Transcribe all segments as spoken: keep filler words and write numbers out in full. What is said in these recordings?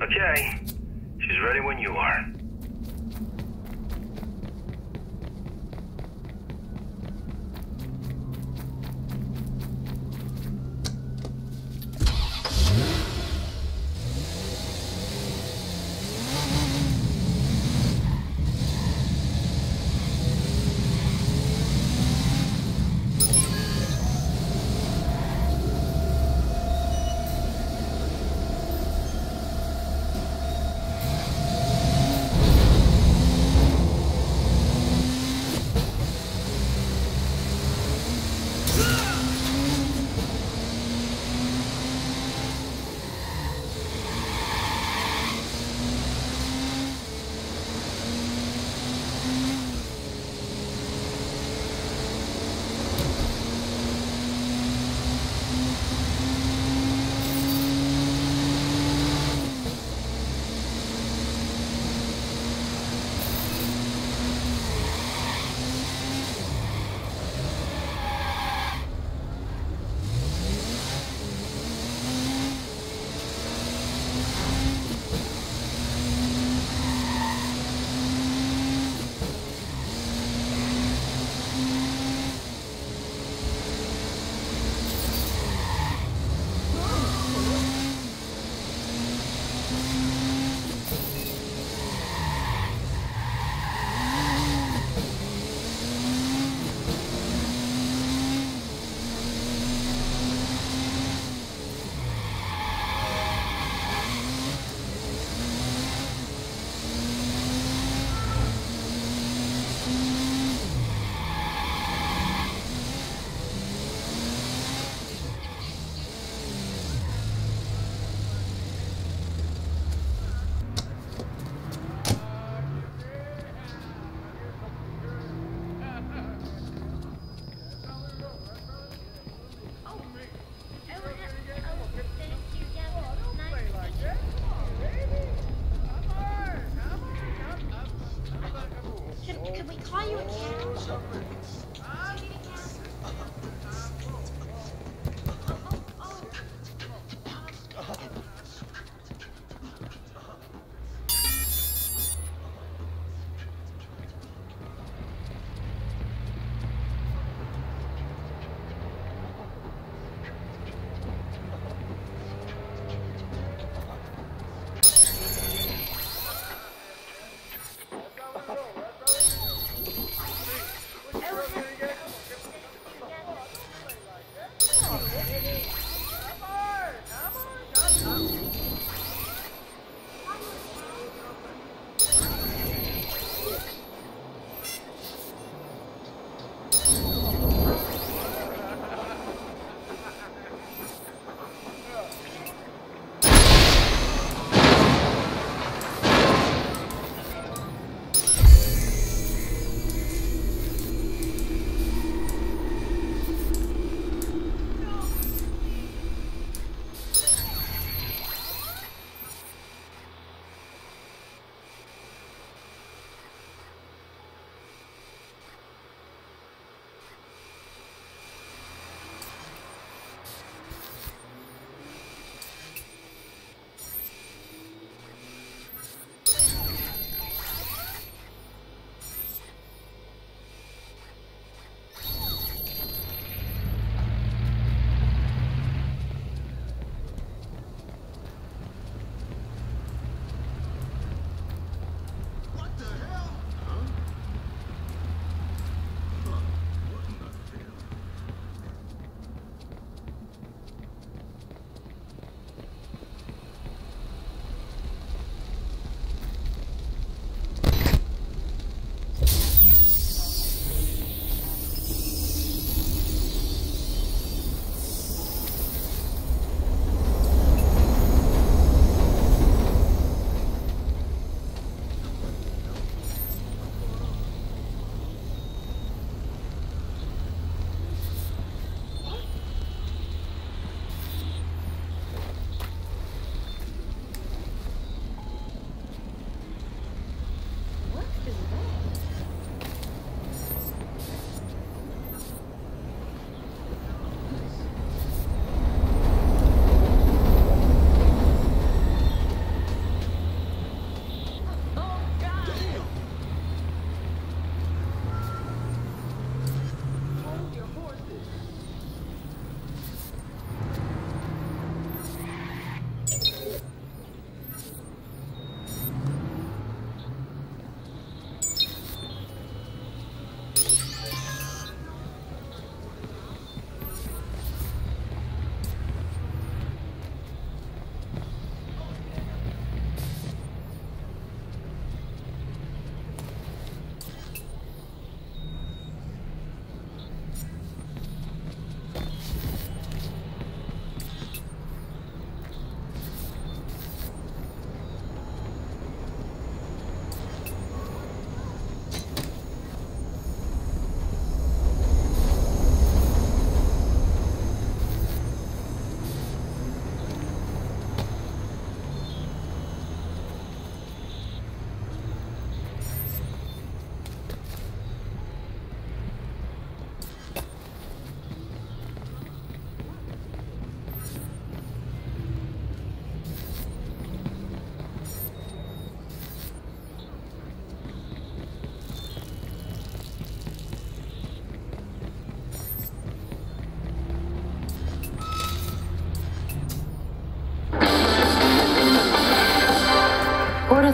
Okay. She's ready when you are.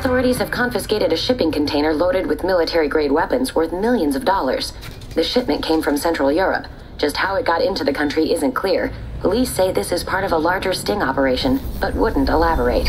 Authorities have confiscated a shipping container loaded with military-grade weapons worth millions of dollars. The shipment came from Central Europe. Just how it got into the country isn't clear. Police say this is part of a larger sting operation, but wouldn't elaborate.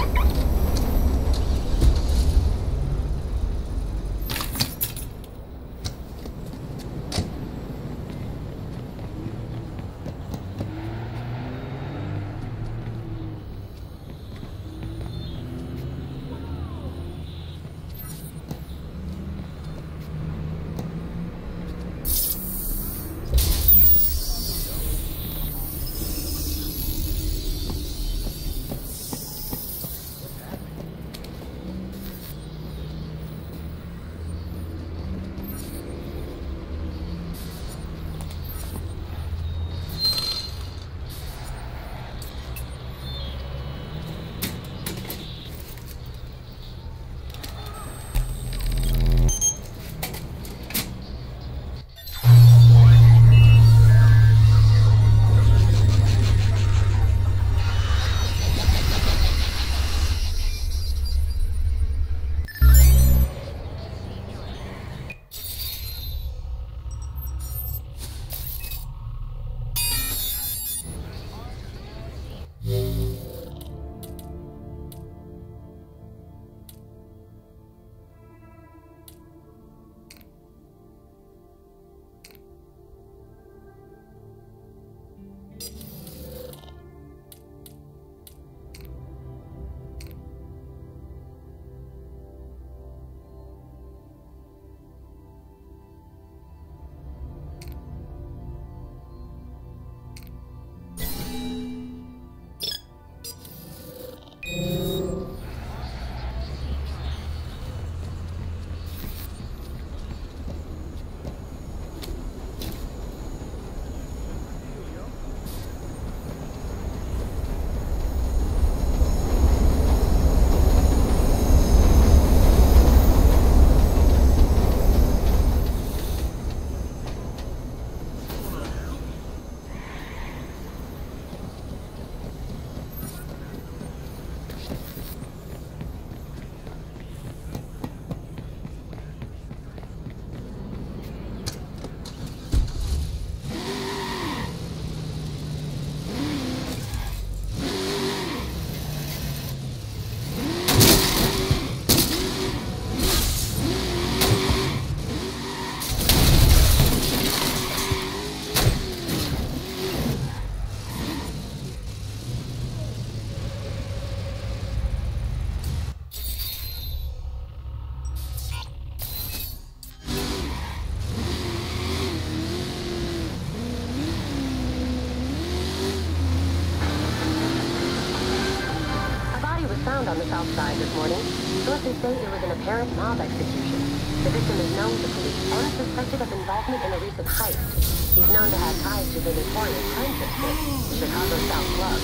found on the south side this morning. Sources say it was an apparent mob execution. The victim is known to police and suspected of involvement in a recent heist. He's known to have ties to the notorious Time Fixer, the Chicago South Club.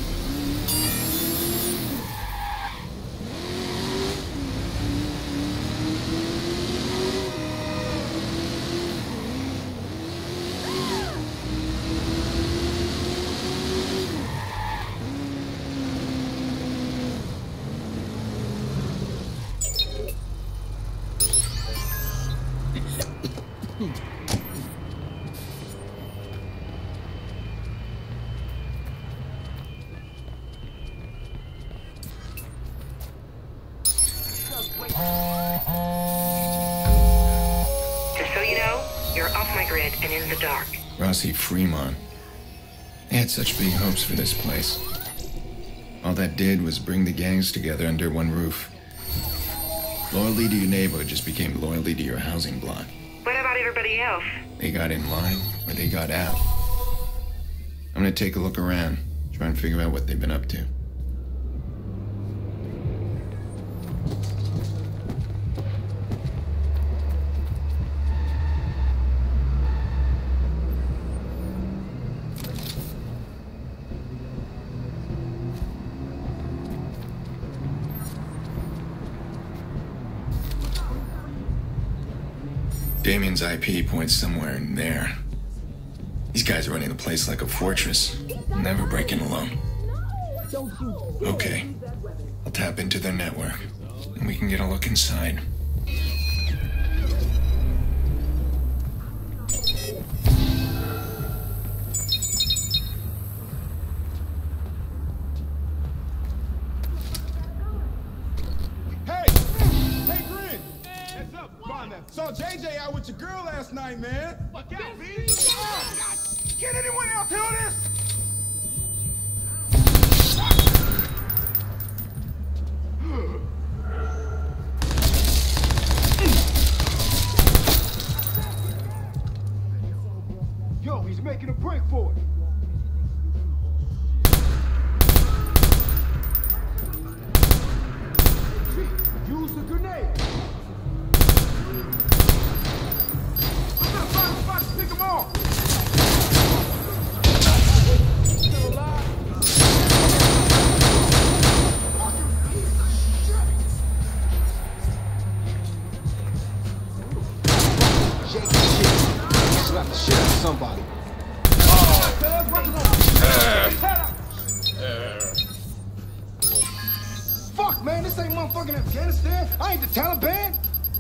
Rossi Fremont. They had such big hopes for this place. All that did was bring the gangs together under one roof. Loyalty to your neighborhood just became loyalty to your housing block. What about everybody else? They got in line, or they got out. I'm gonna take a look around, try and figure out what they've been up to. Damien's I P points somewhere in there. These guys are running the place like a fortress, never breaking alone. Okay, I'll tap into their network, We can get a look inside. Saw J J out with your girl last night, man. Look out, B. Oh, can anyone else hear this? Yo, he's making a break for it. Use the grenade. Pick him off! Still alive? Shake the shit. Slap the shit out of somebody. Fuck, man, this ain't motherfucking Afghanistan. I ain't the Taliban.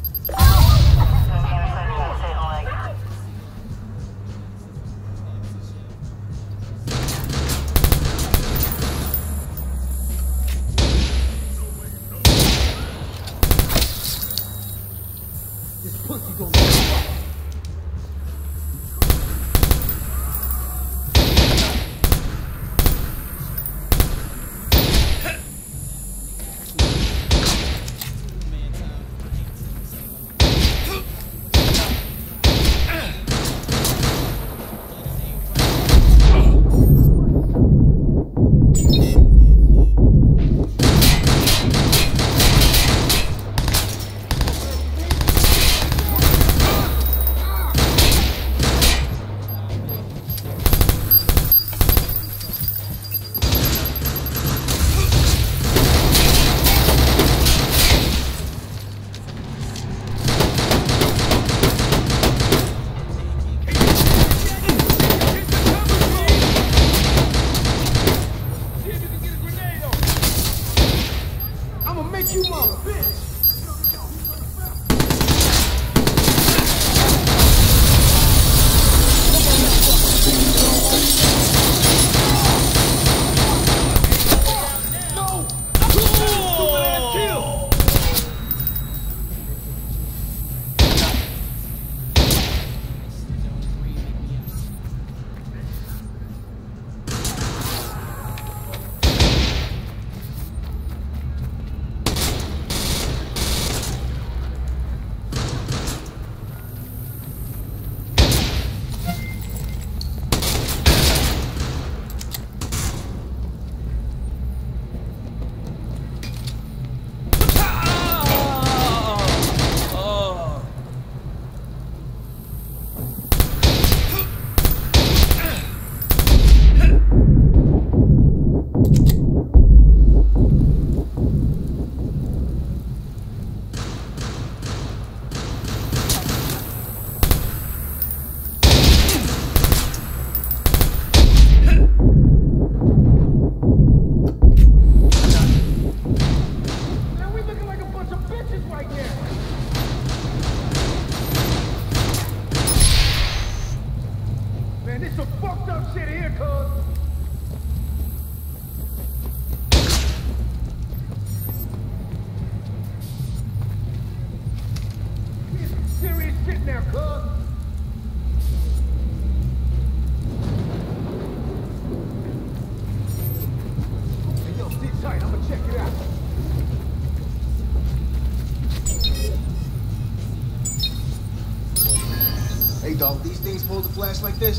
Hey, dog, these things pull the flash like this?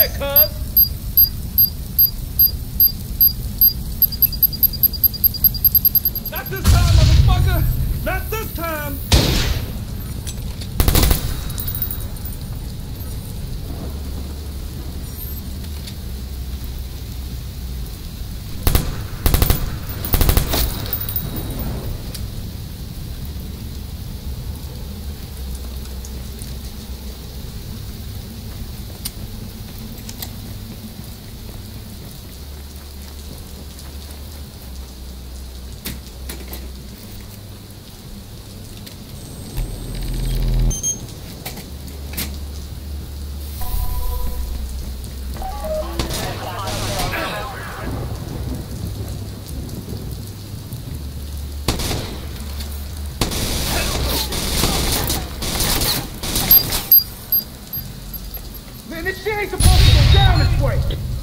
ahead, cuz. Not this time, motherfucker! Not this time! This shit ain't supposed to go down this way!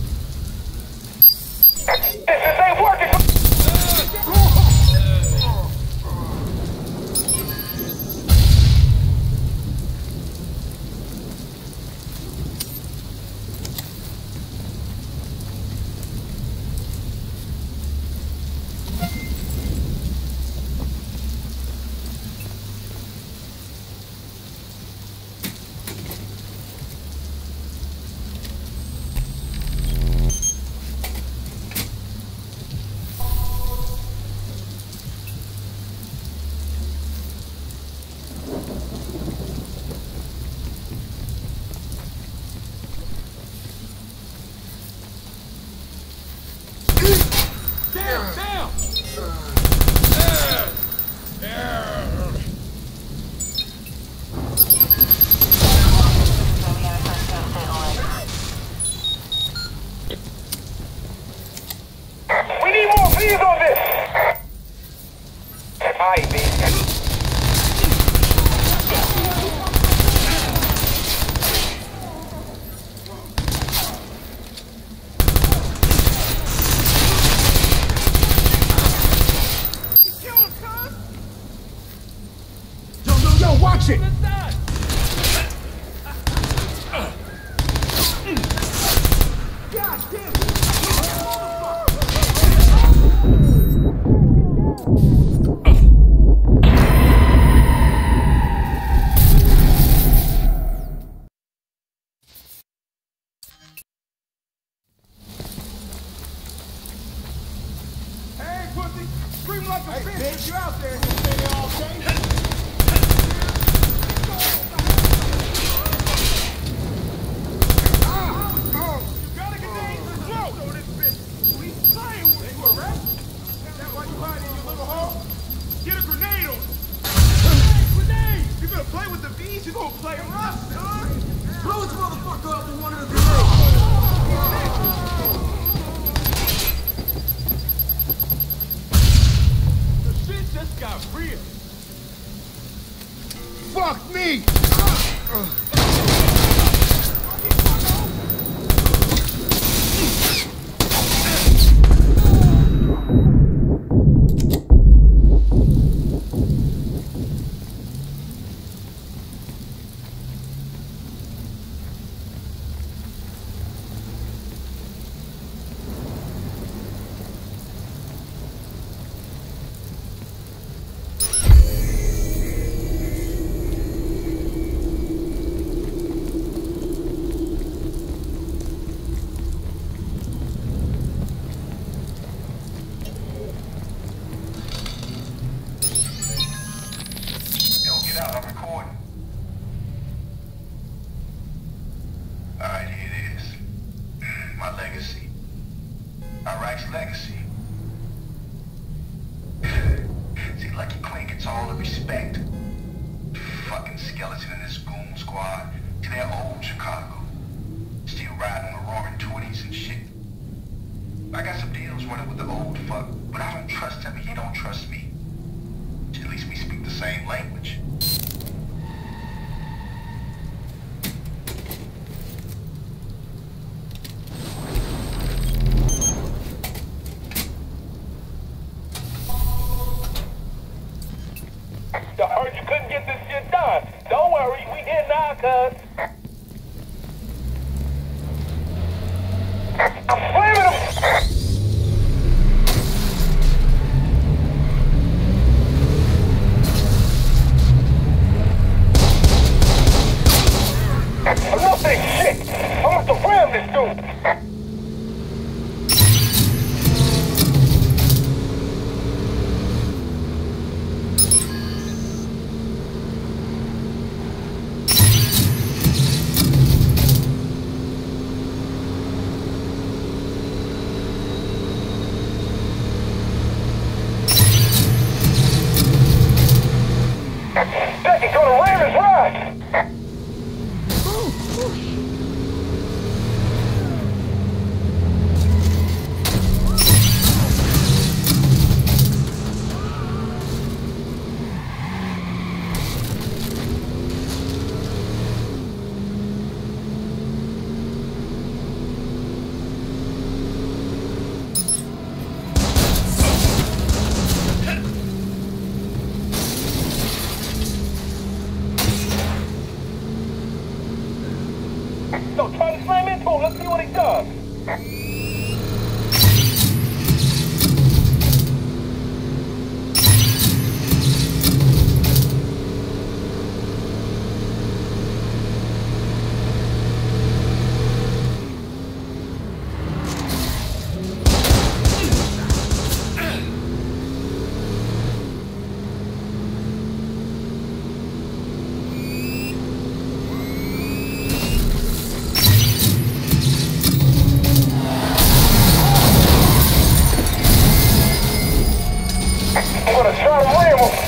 This ain't working! Damn, damn! We need more views on this! Aight, man. Yo, watch it! God damn it! Hey, pussy! Scream like a hey, bitch! bitch. You out there? You stay there all day? Get a grenade on him! Hey, grenade! You gonna play with the V's, you gonna play rough, son! Blow this motherfucker up with one of the grenades! The shit just got real! Fuck me! Uh, uh. Legacy. See, Lucky Queen gets all the respect. Fucking skeleton in this goon squad to their old Chicago. Still riding on the roaring twenties and shit. I got some deals running with the old fuck, but I don't trust him and he don't trust me. At least we speak the same language. I heard you couldn't get this shit done. Don't worry, we did now, cuz. you! Becky's gonna ram his ride! So try to slam into him, let's see what he does. I'm gonna try to ram him.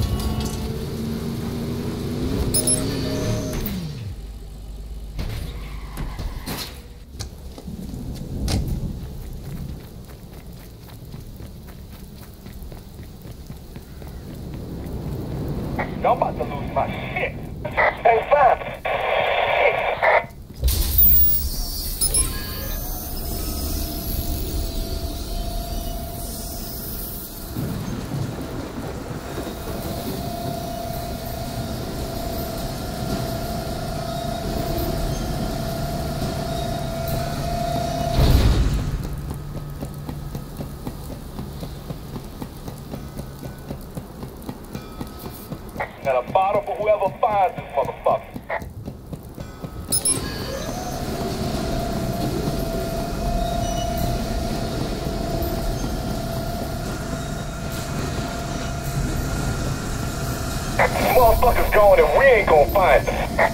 I'm about to lose my shit. Hey, fam. And a bottle for whoever finds this motherfucker. These motherfuckers going and we ain't gonna find them.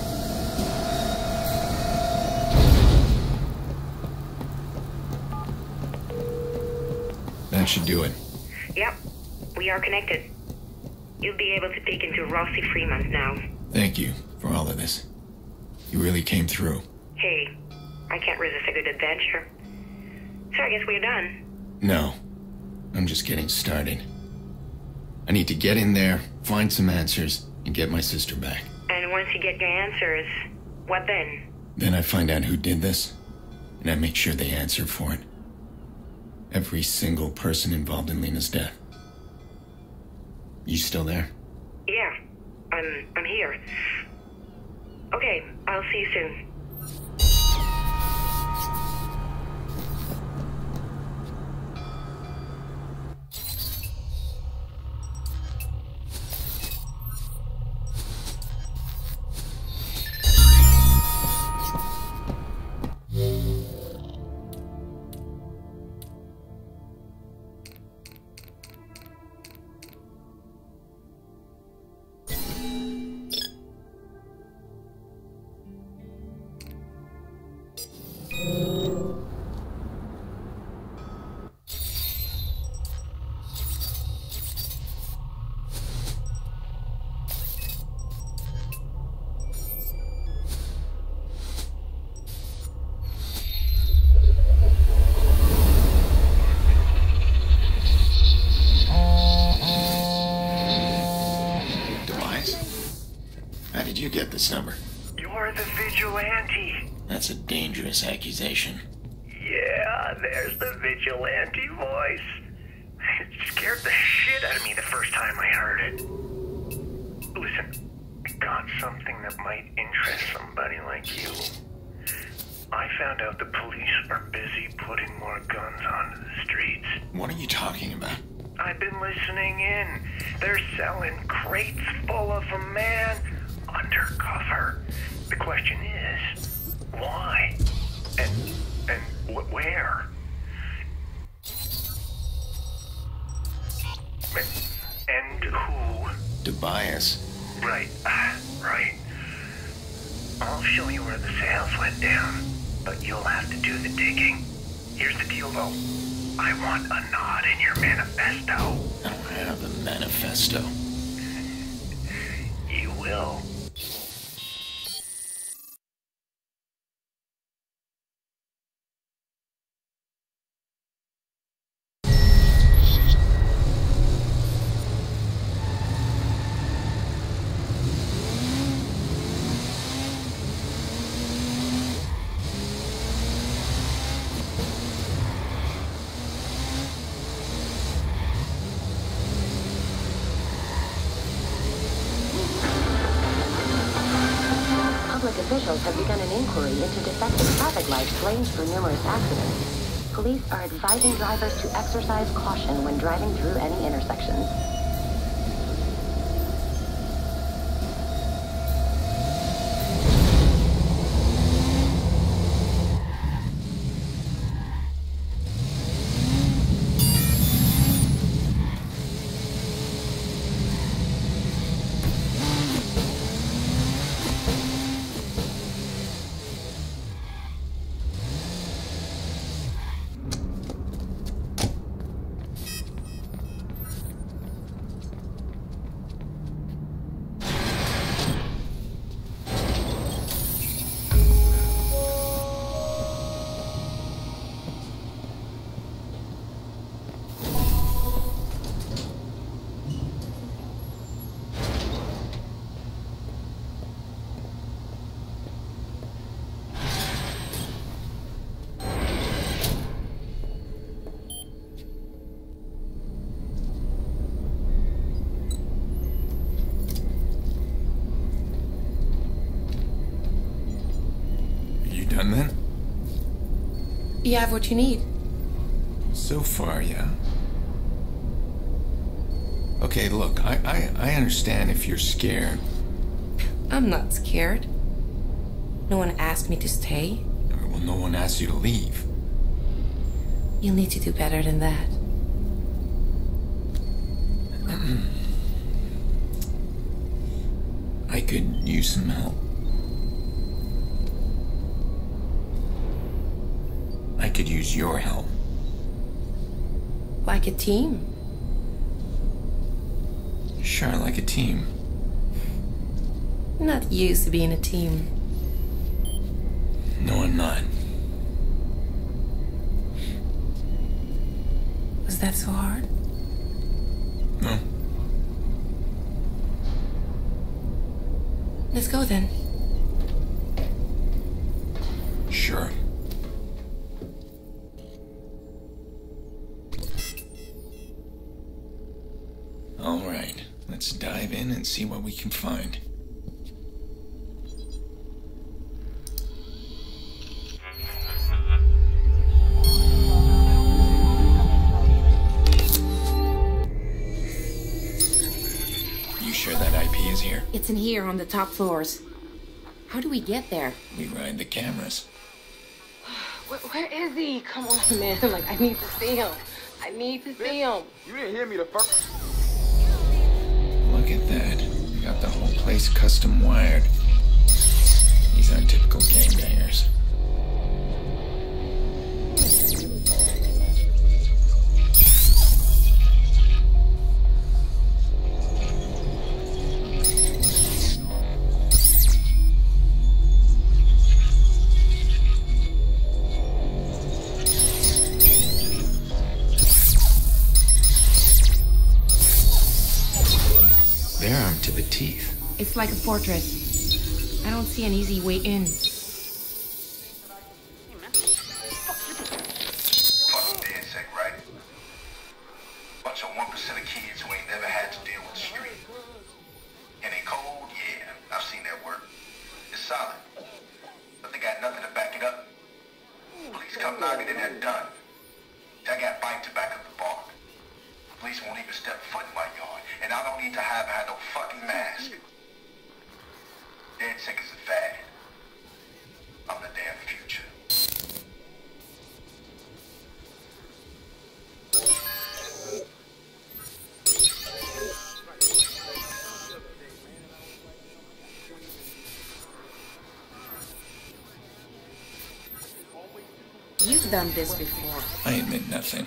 That should do it. Yep, we are connected. You'll be able to peek into Rossi Freeman now. Thank you for all of this. You really came through. Hey, I can't resist a good adventure. So I guess we're done. No, I'm just getting started. I need to get in there, find some answers, and get my sister back. And once you get your answers, what then? Then I find out who did this, and I make sure they answer for it. Every single person involved in Lena's death. You still there? Yeah, I'm I'm here. Okay, I'll see you soon. You get this number. You're the vigilante. That's a dangerous accusation. Yeah, there's the vigilante voice. It scared the shit out of me the first time I heard it. Listen, I got something that might interest somebody like you. I found out the police are busy putting more guns onto the streets. What are you talking about? I've been listening in. They're selling crates full of them, man. Undercover. The question is, why? And Tobias? Right, uh, right. I'll show you where the sales went down, but you'll have to do the digging. Here's the deal, though. I want a nod in your manifesto. I don't have a manifesto. You will. Officials have begun an inquiry into defective traffic lights blamed for numerous accidents. Police are advising drivers to exercise caution when driving through any intersections. Done then? You have what you need. So far, yeah. Okay, look, I, I, I understand if you're scared. I'm not scared. No one asked me to stay. Well, no one asked you to leave. You'll need to do better than that. I could use some help. I could use your help. Like a team? Sure, like a team. I'm not used to being a team. No, I'm not. Was that so hard? No. Let's go then. Sure. All right, let's dive in and see what we can find. You sure that I P is here? It's in here on the top floors. How do we get there? We ride the cameras. Where, where is he? Come on, man. Like, I need to see him. I need to see him. You didn't hear me the first. Look at that. We got the whole place custom wired. These aren't typical gangbangers. They're armed to the teeth. It's like a fortress. I don't see an easy way in. Fucking dead sick, right? Bunch of one percent of kids who ain't never had to deal with the street. And they cold? Yeah, I've seen that work. It's solid. But they got nothing to back it up. Police come knocking and they're done. I got bite to back up the bar. Police won't even step foot in my yard, and I don't need to have had no fucking mask. Dead sick is a fad. I'm the damn future. You've done this before. I admit nothing.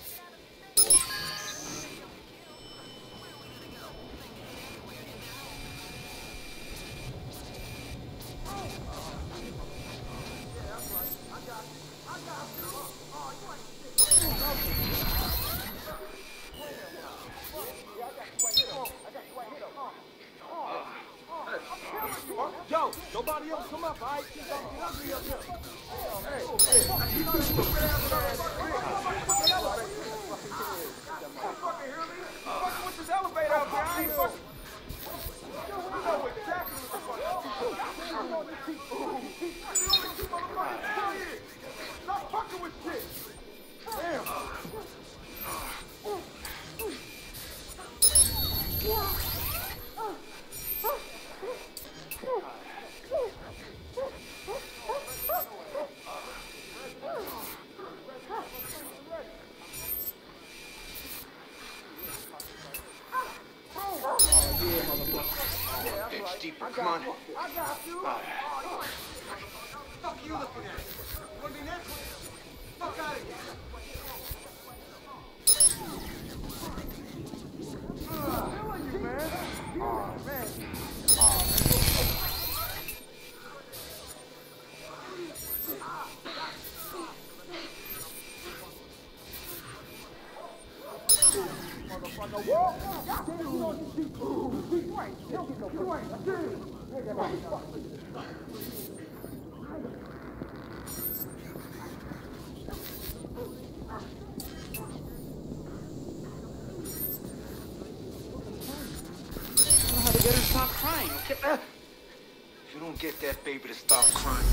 Yo, nobody else come up, all right? She's gonna get ugly up here. Hey, hey, fucking hear me? Fucking with this elevator up there, I ain't fucking... Yo, we know exactly what the fuck I'm doing. Stop fucking with shit. Damn. It's deeper, come on. I got you. What the fuck are you looking at? Wanna be next? Fuck out of here. Where you, man? Oh, man. Motherfucker, whoa! Got you on the seat. You ain't shit. You ain't shit. How to get her to stop crying, okay? If you don't get that baby to stop crying.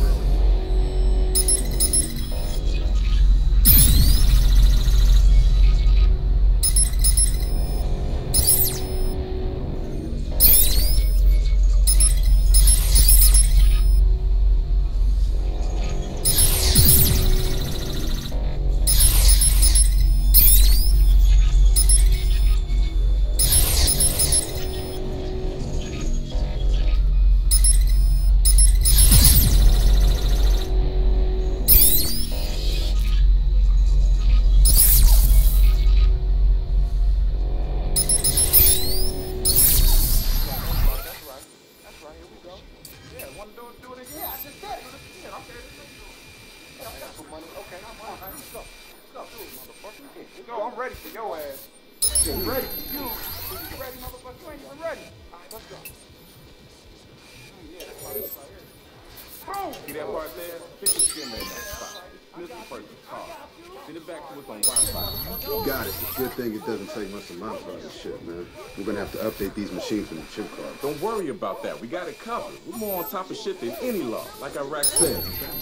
Go, I'm ready for your ass. I'm ready for you. You ready, motherfucker? You ain't even ready. All right, let's go. Yeah, that's right, that's right here. Boom! See that part there? Pick the shim in that spot. Mister Person's car. Send it back to us on Wi-Fi. Got it. It's a good thing it doesn't take much to modify this shit, man. We're gonna have to update these machines from the chip card. Don't worry about that. We got it covered. We're more on top of shit than any law, like Iraq said.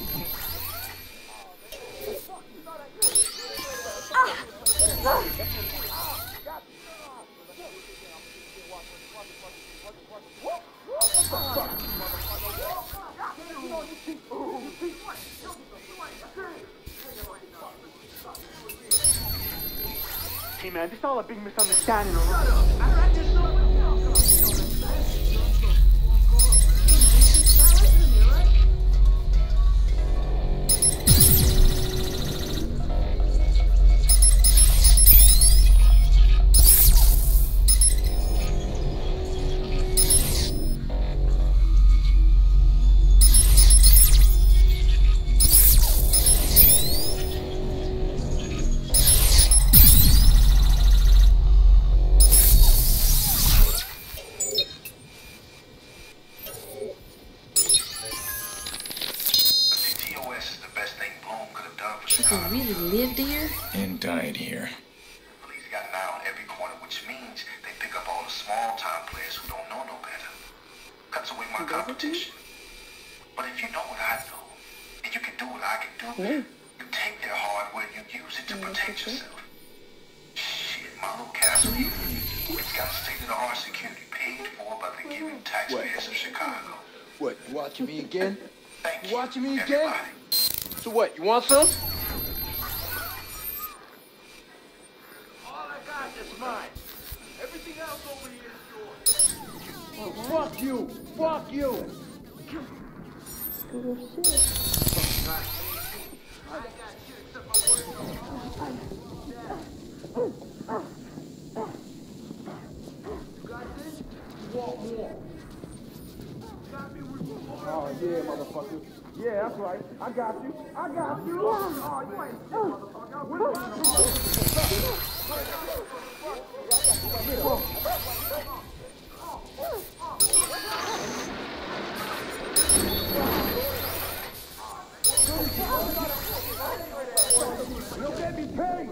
Hey man, this is all a big misunderstanding. Shut up! I just know it now. People really lived here? And died here. Police got an eye on every corner, which means they pick up all the small-time players who don't know no better. Cuts away my competition. But if you know what I know, and you can do what I can do, Mm. you take their hardware and you use it to protect yourself. Shit, my little castle here, it's got state-of-the-art security paid for by the giving taxpayers of Chicago. What, you watching me again? Thank You you, watching me again? everybody. So what, you want some? All I got is mine. Everything else over here is yours. Oh, fuck you! Fuck you! Good shit. I got right. I got you. I got you. Oh, you ain't shit, motherfucker. Where's my You'll get me paid.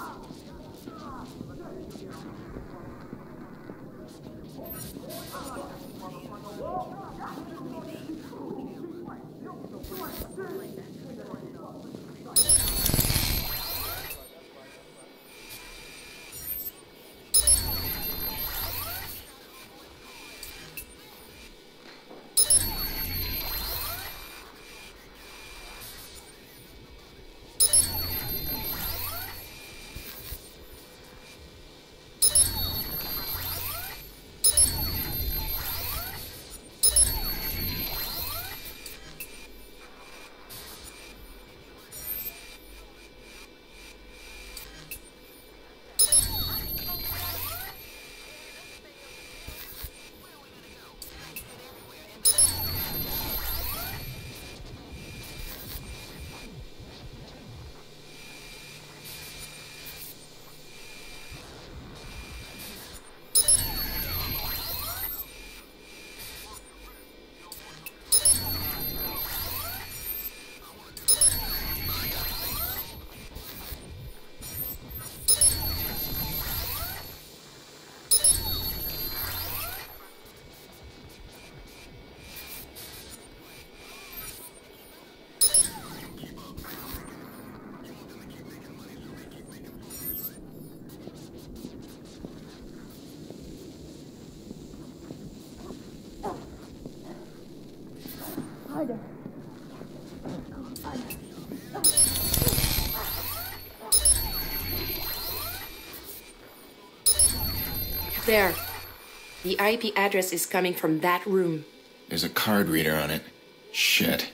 There. The I P address is coming from that room. There's a card reader on it. Shit.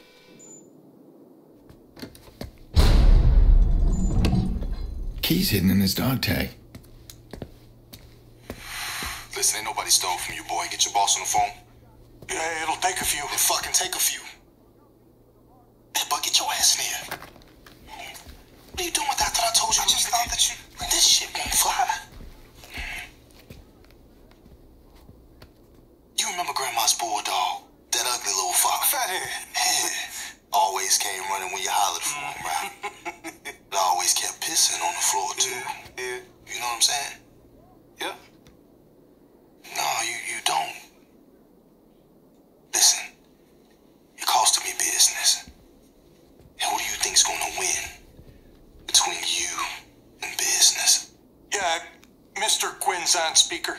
Key's hidden in his dog tag. Listen, ain't nobody stole from you, boy. Get your boss on the phone. Yeah, it'll take a few. It'll fucking take a few. Hey, but get your ass in here. What are you doing with that? I thought I told you. I just thought that you... This shit won't fly. You remember Grandma's bulldog? That ugly little fox? Fathead. Always came running when you hollered for him, right? But always kept pissing on the floor, too. Yeah, yeah. You know what I'm saying? Yeah. No, you, you don't. Listen, it costed me business. And who do you think's gonna win between you and business? Yeah, Mister Quinn's on speaker.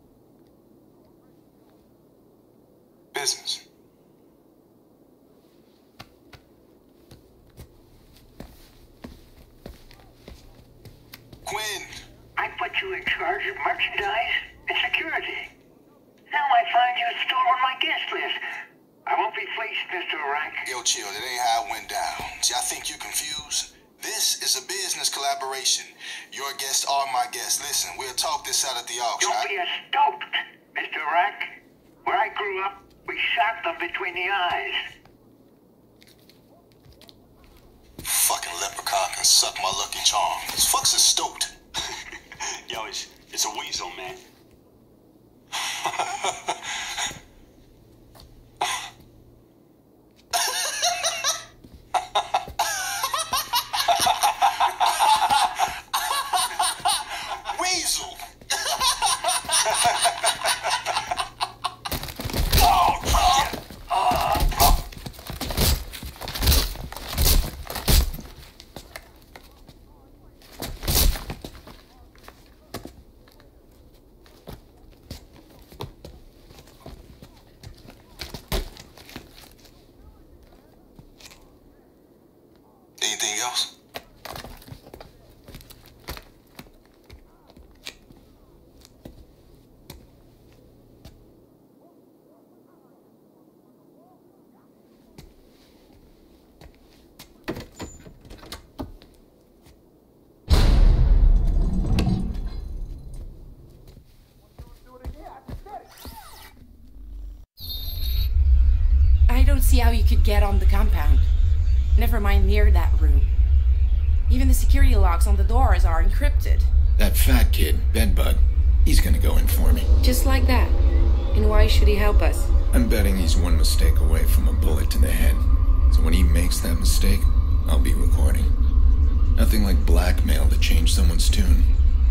Business. Quinn! I put you in charge of merchandise and security. Now I find you stole on my guest list. I won't be fleeced, Mister Rank. Yo, chill, that ain't how it went down. See, I think you confused. This is a business collaboration. Your guests are my guests. Listen, we'll talk this out at the auction. Don't be a stope, Mister Rank. Where I grew up, we shot them between the eyes. Fucking leprechaun can suck my lucky charm. This fuck's a stoat. Yo, it's, it's a weasel, man. Weasel! Anything else? I don't see how you could get on the compound. Never mind near that room. Even the security locks on the doors are encrypted. That fat kid, Bedbug, he's gonna go in for me. Just like that. And why should he help us? I'm betting he's one mistake away from a bullet to the head. So when he makes that mistake, I'll be recording. Nothing like blackmail to change someone's tune.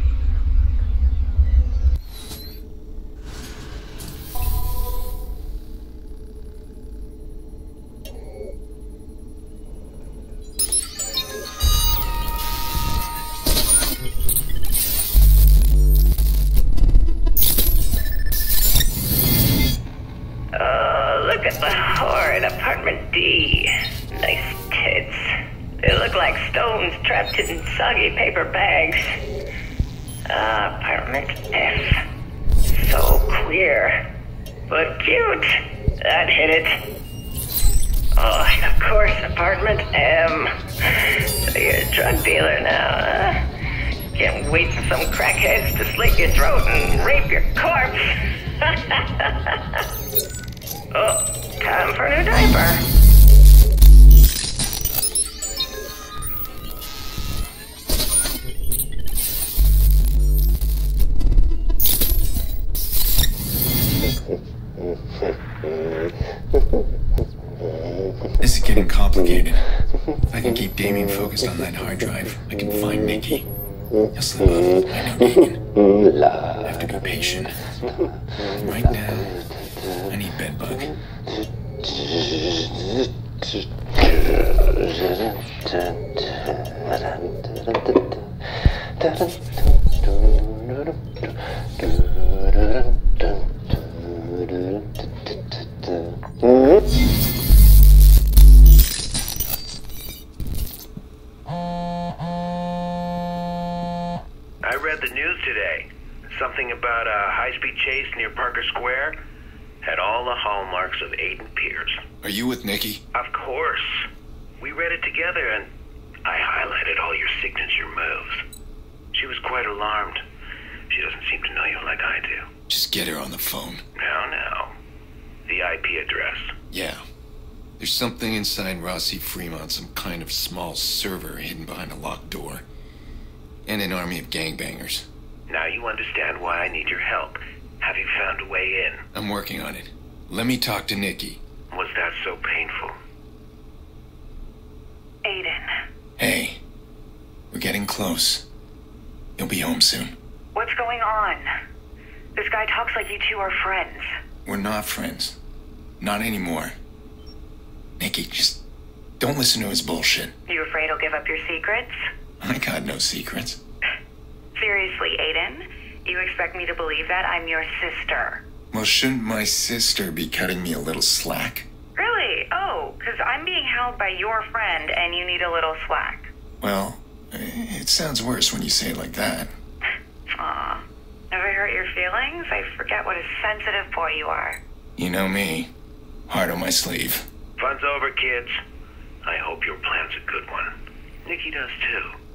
Look at the horrid apartment D. Nice tits. They look like stones trapped in soggy paper bags. Ah, apartment F. So queer. But cute. That hit it. Oh, and of course, apartment M. So you're a drug dealer now, huh? Can't wait for some crackheads to slit your throat and rape your corpse. Oh, time for a new diaper. This is getting complicated. If I can keep Damien focused on that hard drive, I can find Nikki. He'll slip up. I know Negan. I have to be patient. Right now, I need Bedbug. I read the news today. Something about a high-speed chase near Parker Square. Had all the hallmarks of Aiden Pierce. Are you with Nikki? Of course. We read it together and I highlighted all your signature moves. She was quite alarmed. She doesn't seem to know you like I do. Just get her on the phone. Now, now. The I P address. Yeah. There's something inside Rossi Fremont, some kind of small server hidden behind a locked door. And an army of gangbangers. Now you understand why I need your help. Have you found a way in? I'm working on it. Let me talk to Nikki. Was that so painful? Aiden. Hey. We're getting close. You'll be home soon. What's going on? This guy talks like you two are friends. We're not friends. Not anymore. Nikki, just don't listen to his bullshit. You afraid he'll give up your secrets? I got no secrets. Seriously, Aiden? You expect me to believe that? I'm your sister. Well, shouldn't my sister be cutting me a little slack? Really? Oh, because I'm being held by your friend and you need a little slack. Well, it sounds worse when you say it like that. Aw. Ever hurt your feelings? I forget what a sensitive boy you are. You know me. Heart on my sleeve. Fun's over, kids. I hope your plan's a good one. Nikki does too.